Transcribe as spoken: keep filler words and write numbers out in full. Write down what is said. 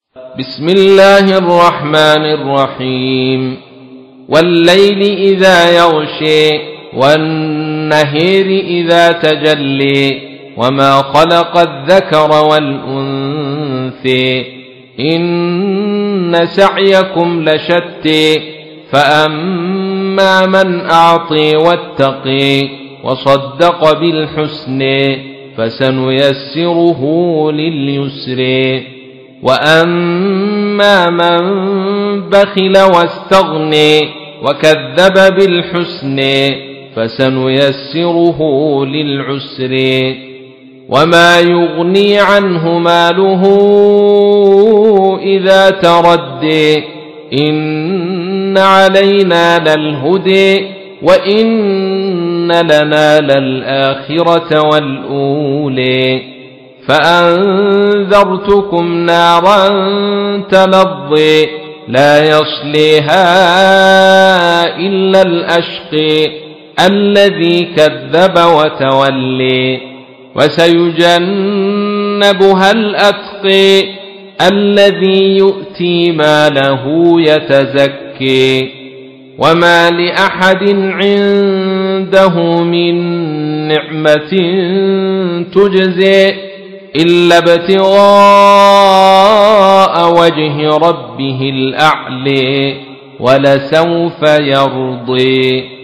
بسم الله الرحمن الرحيم. والليل إذا يغشي والنهر إذا تجلي وما خلق الذكر والأنثى إن سعيكم لشتى فأما من أعطي واتقي وصدق بالحسنى فسنيسره لليسر وأما من بخل واستغني وكذب بالحسنى فسنيسره للعسر وما يغني عنه ماله إذا تردي إن علينا للهدي وإن لنا للآخرة والأولى فأنذرتكم نارا تلظي لا يصليها إلا الأشقي الذي كذب وتولي وسيجنبها الأتقي الذي يؤتي ماله يتزكي وما لأحد عنده من نعمة تجزي إلا ابتغاء وجه ربه الأعلى ولسوف يرضي.